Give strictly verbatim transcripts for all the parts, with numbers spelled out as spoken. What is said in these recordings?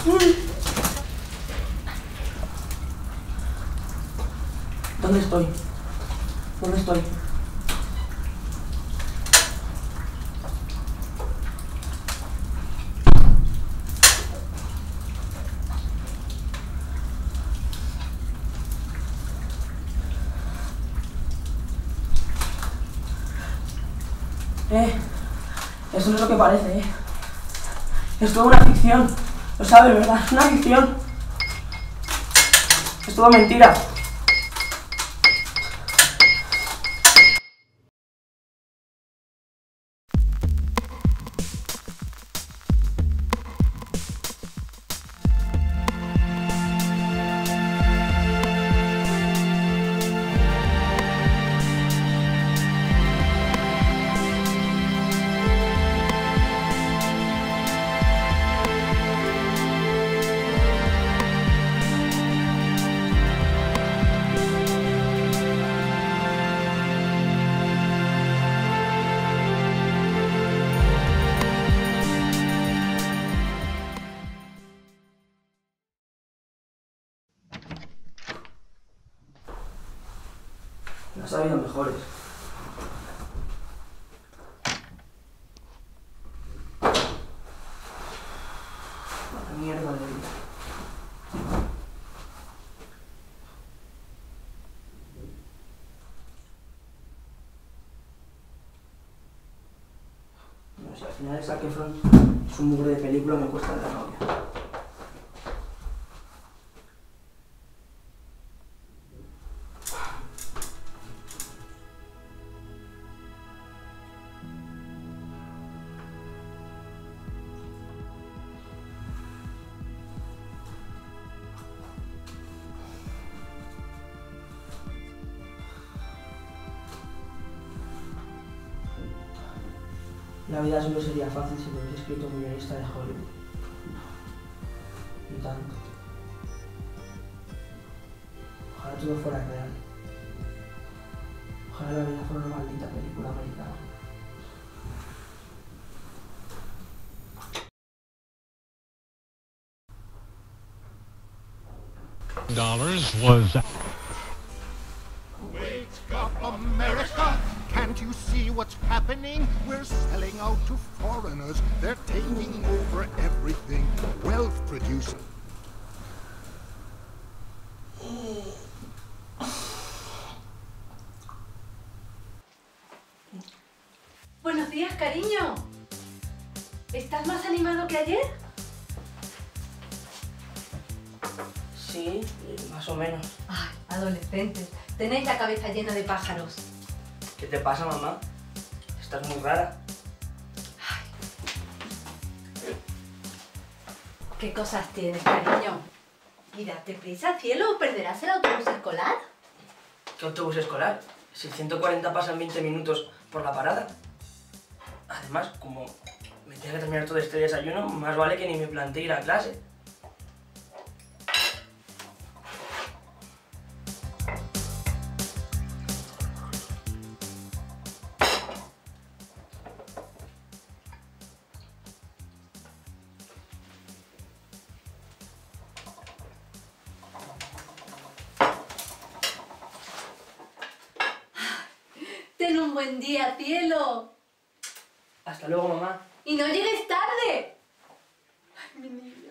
¿Dónde estoy? ¿Dónde estoy? Eh, eso no es lo que parece, eh. Es toda una ficción. Lo sabes, ¿verdad? Es una ficción. Es todo mentira. Las ha habido mejores. La mierda de vida. No sé, al final el Zac Efron es un mugre de película, me cuesta la novia. La vida solo sería fácil si lo hubiese escrito un guionista de Hollywood. Y tanto. Ojalá todo fuera real. Ojalá la vida fuera una maldita película americana. Dollars was. Wake up, America! Can't you see what's happening? We're selling out to foreigners. They're taking over everything. Wealth producing. Buenos días, cariño. ¿Estás más animado que ayer? Sí, más o menos. Ay, adolescentes. Tenéis la cabeza llena de pájaros. ¿Qué te pasa, mamá? Estás muy rara. ¿Qué cosas tienes, cariño? Y date prisa, cielo, ¿o perderás el autobús escolar? ¿Qué autobús escolar? Si ciento cuarenta pasan veinte minutos por la parada. Además, como me tengo que terminar todo este desayuno, más vale que ni me plantee ir a clase. Ten un buen día, cielo. Hasta luego, mamá. Y no llegues tarde. Ay, mi niña.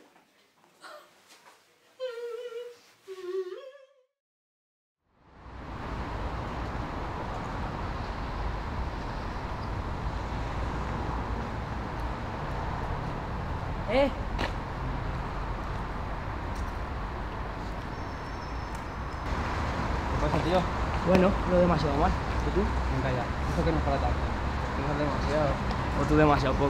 ¿Eh? ¿Qué pasa, tío? Bueno, no demasiado mal. ¿Y tú? Venga ya, eso que no es para tanto. No es demasiado. O tú demasiado poco.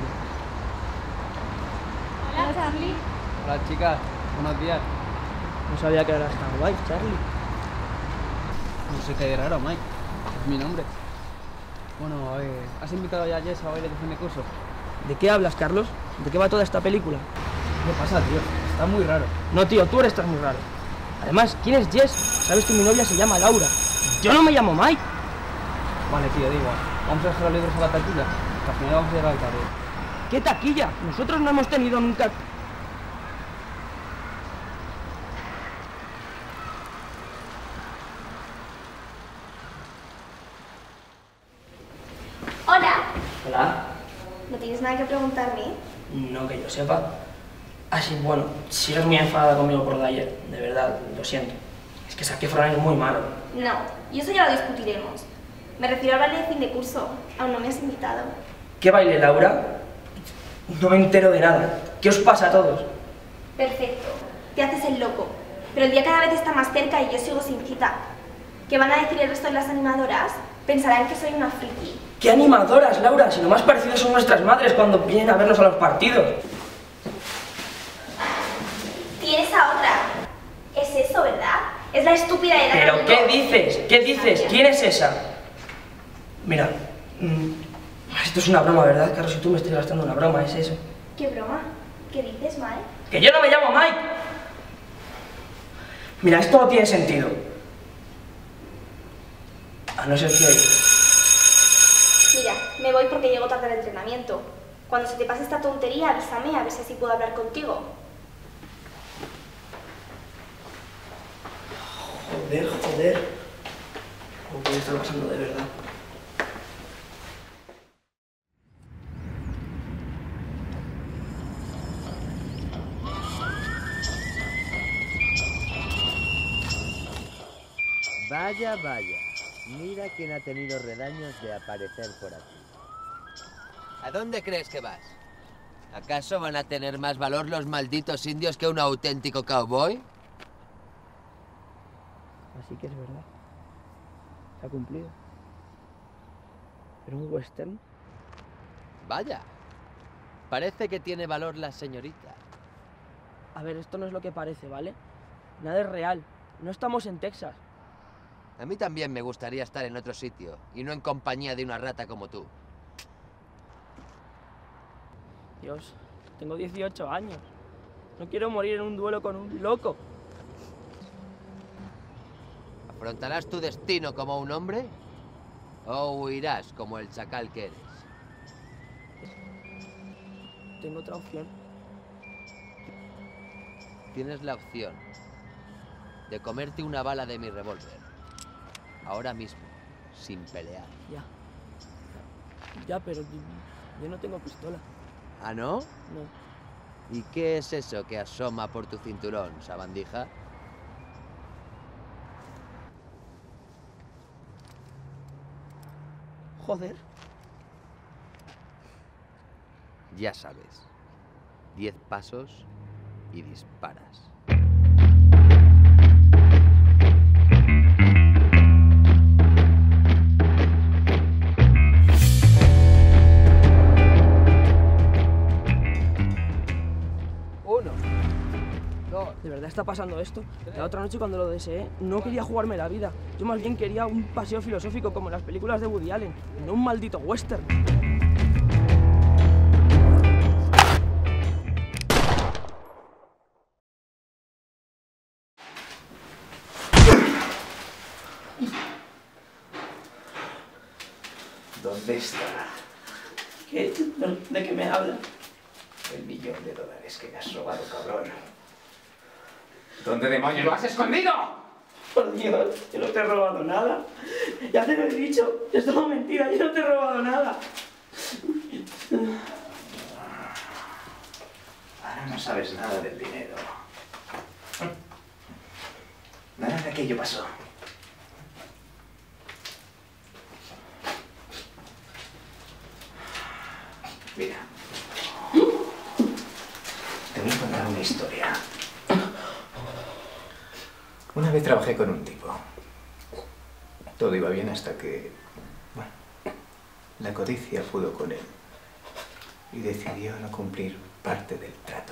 Hola, Charlie. Hola, chicas. Buenos días. No sabía que eras tan guay, Charlie. No sé qué hay de raro, Mike. Es mi nombre. Bueno, a ver, ¿has invitado ya a Jess a baile de fin de curso? ¿De qué hablas, Carlos? ¿De qué va toda esta película? ¿Qué pasa, tío? Está muy raro. No, tío, tú eres tan muy raro. Además, ¿quién es Jess? Sabes que mi novia se llama Laura. Yo no me llamo Mike. Vale, tío, digo, vamos a dejar los libros a la taquilla, que al final vamos a llegar tarde. ¿Qué taquilla? Nosotros no hemos tenido nunca... Hola. ¿No tienes nada que preguntarme? No que yo sepa. Así, bueno, si eres muy enfadada conmigo por lo de ayer, de verdad, lo siento. Es que Zac Efron es muy malo. No, y eso ya lo discutiremos. Me refiero al baile de fin de curso. Aún no me has invitado. ¿Qué baile, Laura? No me entero de nada. ¿Qué os pasa a todos? Perfecto. Te haces el loco. Pero el día cada vez está más cerca y yo sigo sin cita. ¿Qué van a decir el resto de las animadoras? Pensarán que soy una friki. ¿Qué animadoras, Laura? Si lo más parecido son nuestras madres cuando vienen a vernos a los partidos. Tienes a otra. Es eso, ¿verdad? Es la estúpida de Dani. ¿Pero qué dices? ¿Qué dices? ¿Quién es esa? Mira, mmm, esto es una broma, ¿verdad? Carlos, si tú me estás gastando una broma, es eso. ¿Qué broma? ¿Qué dices, Mike? ¡Que yo no me llamo Mike! Mira, esto no tiene sentido. A no ser que... Mira, me voy porque llego tarde al entrenamiento. Cuando se te pase esta tontería, avísame a ver si así puedo hablar contigo. Joder, joder. ¿Cómo puede estar pasando de verdad? Vaya, vaya. Mira quién ha tenido redaños de aparecer por aquí. ¿A dónde crees que vas? ¿Acaso van a tener más valor los malditos indios que un auténtico cowboy? Así que es verdad. Se ha cumplido. ¿Pero un western? Vaya. Parece que tiene valor la señorita. A ver, esto no es lo que parece, ¿vale? Nada es real. No estamos en Texas. A mí también me gustaría estar en otro sitio, y no en compañía de una rata como tú. Dios, tengo dieciocho años. No quiero morir en un duelo con un loco. ¿Afrontarás tu destino como un hombre? ¿O huirás como el chacal que eres? Tengo otra opción. Tienes la opción de comerte una bala de mi revólver. Ahora mismo, sin pelear. Ya. Ya, pero yo, yo no tengo pistola. ¿Ah, no? No. ¿Y qué es eso que asoma por tu cinturón, sabandija? Joder. Ya sabes. Diez pasos y disparas. ¿De verdad está pasando esto? La otra noche cuando lo deseé, no quería jugarme la vida. Yo más bien quería un paseo filosófico como en las películas de Woody Allen, no un maldito western. ¿Dónde está ¿Qué? ¿De qué me habla? el millón de dólares que me has robado, cabrón? ¿Dónde demonios lo has escondido? Por Dios, yo no te he robado nada. Ya te lo he dicho, es todo mentira, yo no te he robado nada. Ahora no sabes nada del dinero. Nada de aquello pasó. Mira. Te voy a contar una historia. Una vez trabajé con un tipo. Todo iba bien hasta que, bueno, la codicia pudo con él y decidió no cumplir parte del trato.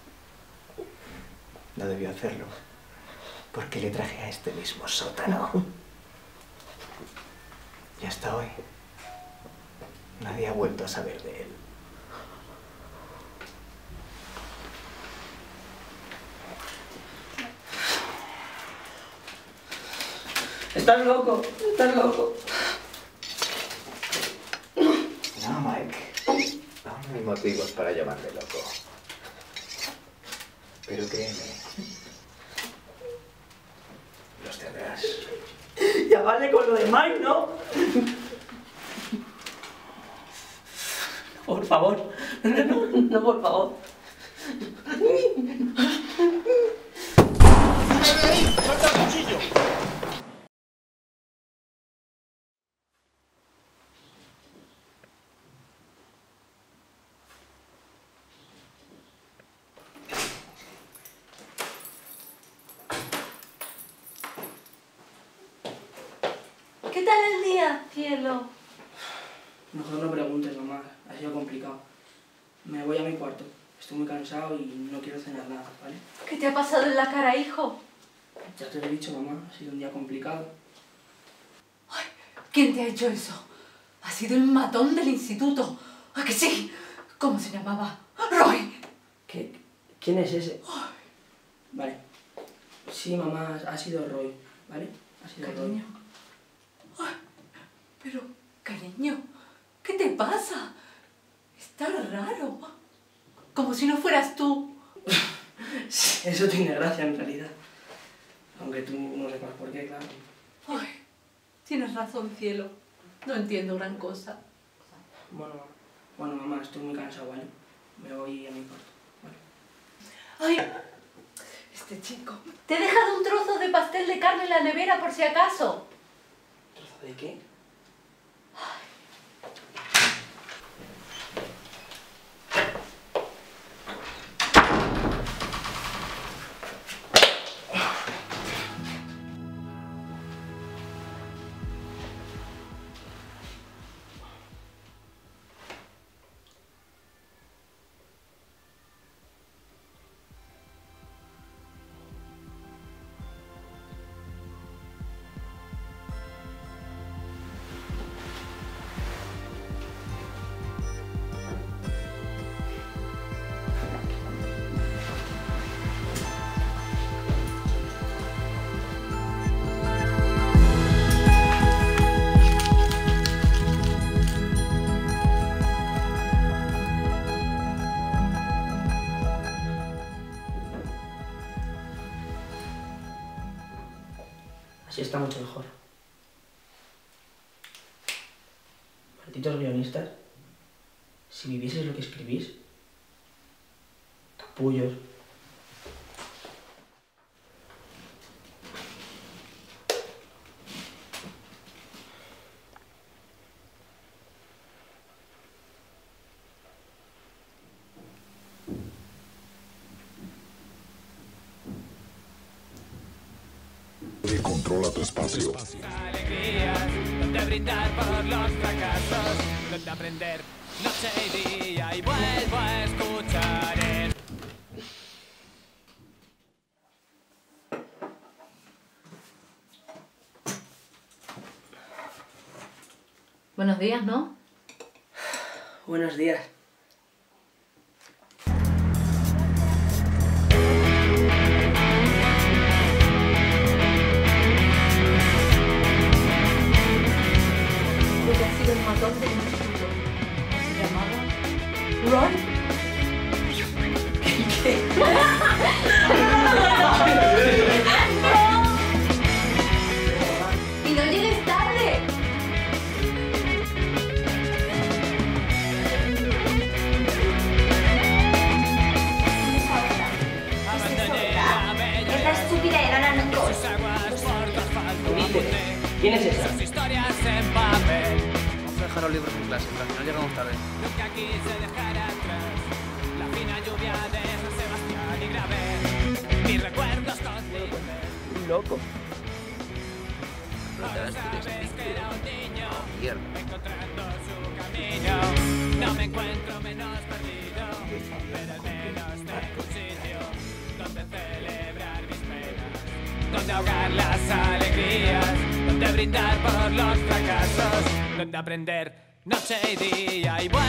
No debió hacerlo porque le traje a este mismo sótano. Y hasta hoy nadie ha vuelto a saber de él. Estás loco, estás loco. No, Mike. Aún no hay motivos para llamarme loco. Pero créeme, los tendrás. Ya vale con lo de Mike, ¿no? Por favor. No, no, no, no, por favor. ¡Suelta el cuchillo! ¿Qué tal el día, cielo? Mejor no preguntes, mamá. Ha sido complicado. Me voy a mi cuarto. Estoy muy cansado y no quiero cenar nada, ¿vale? ¿Qué te ha pasado en la cara, hijo? Ya te lo he dicho, mamá. Ha sido un día complicado. Ay, ¿quién te ha hecho eso? Ha sido el matón del instituto. ¿A que sí? ¿Cómo se llamaba? ¡Roy! ¿Qué? ¿Quién es ese? Vale. Sí, mamá, ha sido Roy, ¿vale? Ha sido Cariño. Roy. Ay, pero, cariño, ¿qué te pasa? Estás raro. Como si no fueras tú. Eso tiene gracia, en realidad. Aunque tú no sepas por qué, claro. Ay, tienes razón, cielo. No entiendo gran cosa. Bueno, bueno, mamá, estoy muy cansado, ¿vale? Me voy a mi cuarto, ¿vale? Ay, este chico. Te he dejado un trozo de pastel de carne en la nevera por si acaso. ¿Trozo de qué? Así está mucho mejor. Malditos guionistas. Si vivieses lo que escribís. Capullos. Controla tu espacio. Alegrías, donde brindar por los fracasos, donde aprender noche y día y vuelvo a escuchar el... Buenos días, ¿no? Buenos días. El matón del instituto. ¿Se llamaba? ¿Roy? ¿Qué? ¡Y no llegues tarde! Esta estúpida era una Nicole. ¿Quién es esa? Vamos a dejar los libros en clase, pero al final llegamos tarde. Nunca quise dejar atrás la fina lluvia de San Sebastián y grabé mis recuerdos contigo. Un loco. Ahora sabes que era un niño encontrando su camino. No me encuentro menos perdido, pero al menos tengo un sitio donde celebrar mis penas, donde ahogar las alegrías, donde brindar por los fracasos, donde aprender noche y día y bueno.